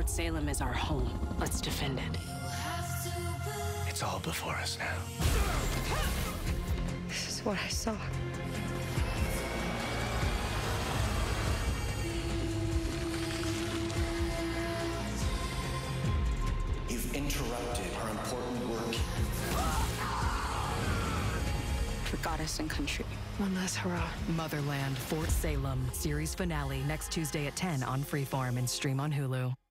Fort Salem is our home. Let's defend it. It's all before us now. This is what I saw. You've interrupted our important work. For goddess and country. One last hurrah. Motherland, Fort Salem. Series finale next Tuesday at 10 on Freeform and stream on Hulu.